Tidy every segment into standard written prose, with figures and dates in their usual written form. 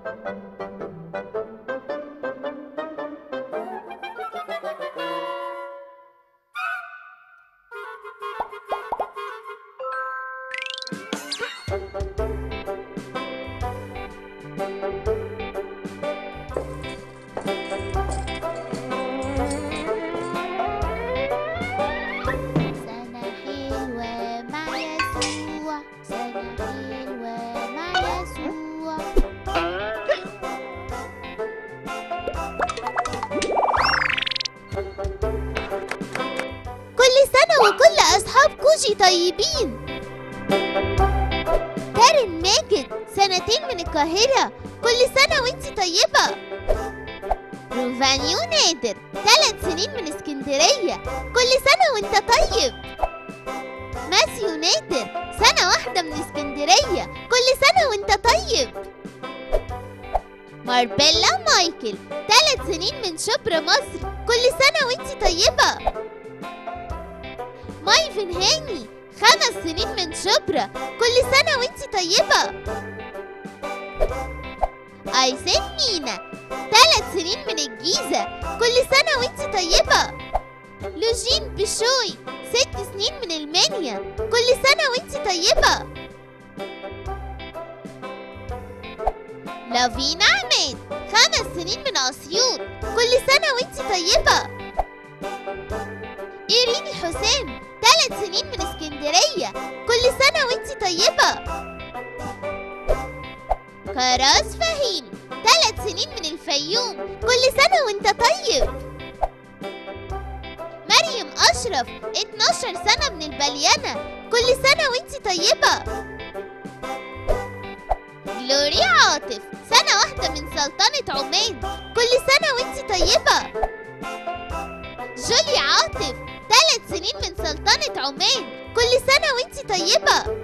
وكل أصحاب كوجي طيبين. كارين ماجد 2 سنين من القاهرة، كل سنة وانتي طيبة. روفانيو نادر 3 سنين من اسكندرية، كل سنة وانت طيب. ماسيو نادر 1 سنة من اسكندرية، كل سنة وانت طيب. ماربيلا مايكل 3 سنين من شبرا مصر، كل سنة وانتي طيبة. مايفن هاني 5 سنين من شبرا، كل سنة وانتي طيبة. ايسن مينا 3 سنين من الجيزة، كل سنة وانتي طيبة. لوجين بشوي 6 سنين من المنيا، كل سنة وانتي طيبة. لافينا عماد 5 سنين من أسيوط، كل سنة وانتي طيبة. إيريني حسام 3 سنين من اسكندرية، كل سنة وانتي طيبة. كراس فهيم 3 سنين من الفيوم، كل سنة وانت طيب. مريم أشرف 12 سنة من البليانة، كل سنة وانتي طيبة. جلوريا عاطف 1 سنة من سلطنة عمان، كل سنة وانتي طيبة. جولي عاطف 3 سنين من سلطنة عمان، كل سنة وانتي طيبة.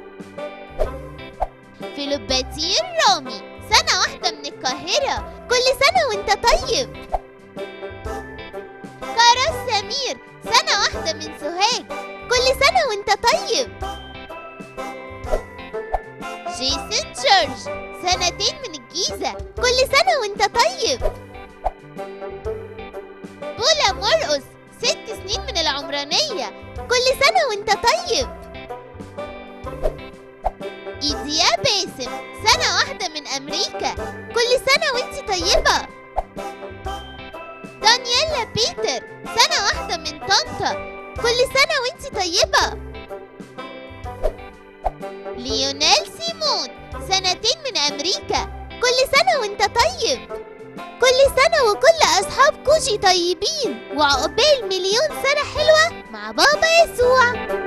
فيلوباتير رامي 1 سنة من القاهرة، كل سنة وانت طيب. كراس سمير 1 سنة من سوهاج، كل سنة وانت طيب. جيسون جورج 2 من الجيزة، كل سنة وانت طيب. بولا مرقص 6 سنين من العمرانية، كل سنة وانت طيب. إيديا باسم 1 سنة من أمريكا، كل سنة وانتي طيبة. دانييلا بيتر 1 سنة من طنطا، كل سنة وانتي طيبة. ليونيل سيمون 2 من أمريكا، كل سنة وانت طيب. كل سنة وكل أصحاب كوجي طيبين، وعقبال 1,000,000 سنة حلوة مع بابا يسوع.